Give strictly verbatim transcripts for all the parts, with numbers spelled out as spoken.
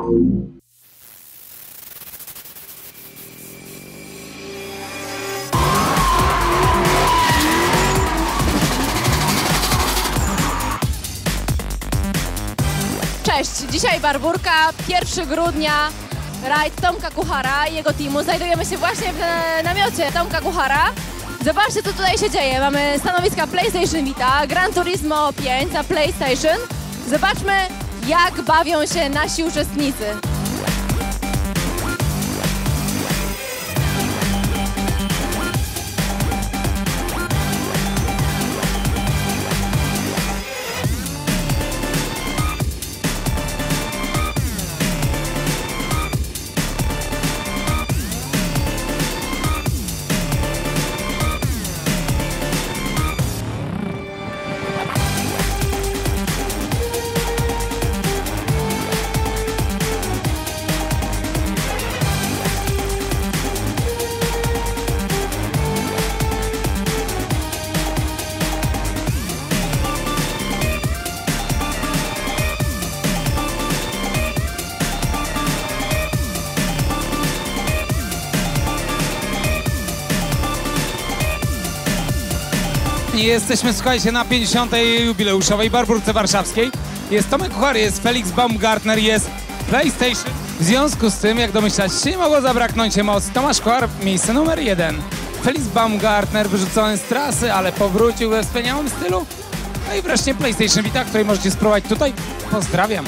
Cześć, dzisiaj Barburka, pierwszego grudnia, rajd Tomka Kuchara i jego teamu. Znajdujemy się właśnie w namiocie Tomka Kuchara. Zobaczcie, co tutaj się dzieje. Mamy stanowiska PlayStation Vita, Gran Turismo pięć za PlayStation. Zobaczmy, jak bawią się nasi uczestnicy. Jesteśmy, słuchajcie, na pięćdziesiątej jubileuszowej Barburce Warszawskiej. Jest Tomek Kuchar, jest Felix Baumgartner, jest PlayStation. W związku z tym, jak domyślać się, nie mogło zabraknąć emocji. Tomasz Kuchar, miejsce numer jeden. Felix Baumgartner wyrzucony z trasy, ale powrócił we wspaniałym stylu. No i wreszcie PlayStation Vita, której możecie spróbować tutaj. Pozdrawiam.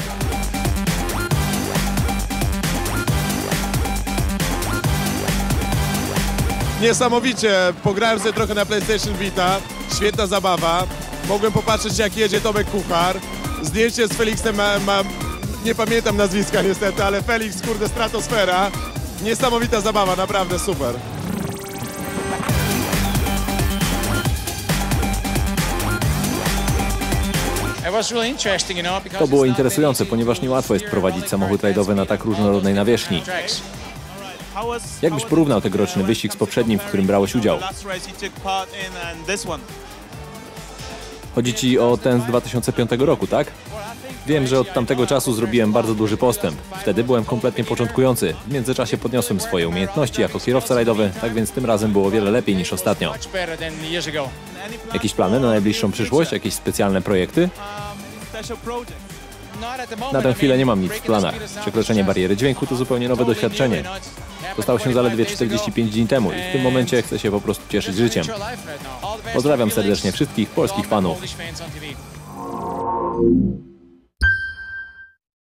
Niesamowicie, pograłem sobie trochę na PlayStation Vita, świetna zabawa. Mogłem popatrzeć, jak jedzie Tomek Kuchar. Zdjęcie z Felixem ma, ma, nie pamiętam nazwiska niestety, ale Felix, kurde, stratosfera. Niesamowita zabawa, naprawdę super. To było interesujące, ponieważ niełatwo jest prowadzić samochód rajdowy na tak różnorodnej nawierzchni. Jak byś porównał tegoroczny wyścig z poprzednim, w którym brałeś udział? Chodzi ci o ten z dwa tysiące piątego roku, tak? Wiem, że od tamtego czasu zrobiłem bardzo duży postęp. Wtedy byłem kompletnie początkujący. W międzyczasie podniosłem swoje umiejętności jako kierowca rajdowy, tak więc tym razem było o wiele lepiej niż ostatnio. Jakieś plany na najbliższą przyszłość? Jakieś specjalne projekty? Na tę chwilę nie mam nic w planach. Przekroczenie bariery dźwięku to zupełnie nowe doświadczenie. To stało się zaledwie czterdzieści pięć dni temu i w tym momencie chcę się po prostu cieszyć życiem. Pozdrawiam serdecznie wszystkich polskich fanów.